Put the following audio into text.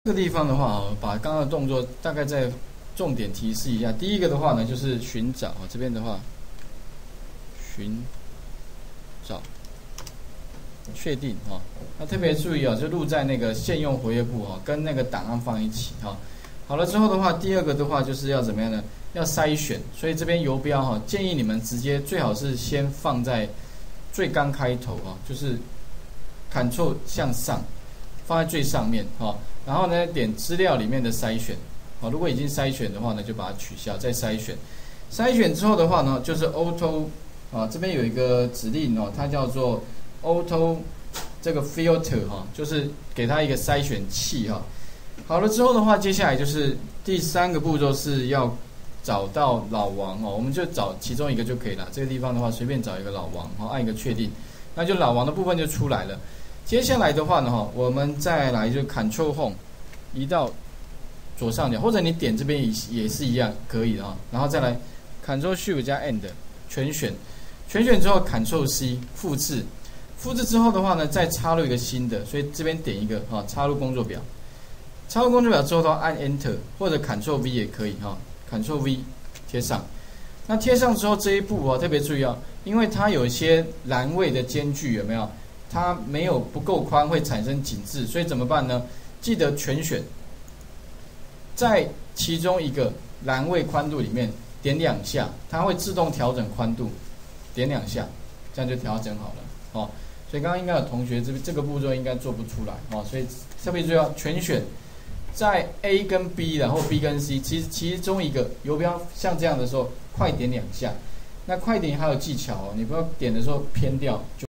这个地方的话，把刚刚的动作大概再重点提示一下。第一个的话呢，就是寻找这边的话，寻找确定那特别注意就录在那个现用活跃簿跟那个档案放一起好了之后的话，第二个的话就是要怎么样呢？要筛选，所以这边游标建议你们直接最好是先放在最刚开头就是 Ctrl 向上，放在最上面然后呢点资料里面的筛选如果已经筛选的话呢，就把它取消，再筛选。筛选之后的话呢，就是 Auto 这边有一个指令它叫做 Auto 这个 Filter 就是给它一个筛选器好了之后的话，接下来就是第三个步骤是要找到老王我们就找其中一个就可以了。这个地方的话，随便找一个老王按一个确定，那就老王的部分就出来了。接下来的话呢我们再来就 Ctrl Home 移到左上角，或者你点这边也是一样可以的然后再来 Ctrl Shift 加 End 全选，全选之后 Ctrl C 复制，复制之后的话呢，再插入一个新的，所以这边点一个插入工作表，插入工作表之后的话按 Enter 或者 Ctrl V 也可以Ctrl V 贴上。那贴上之后这一步特别注意因为它有一些栏位的间距有没有？它没有不够宽，会产生紧致，所以怎么办呢？记得全选，在其中一个栏位宽度里面点2下，它会自动调整宽度，点2下，这样就调整好了所以刚刚应该有同学这个步骤应该做不出来所以特别注意全选，在 A 跟 B， 然后 B 跟 C， 其中一个游标像这样的时候，快点2下。那快点还有技巧你不要点的时候偏掉。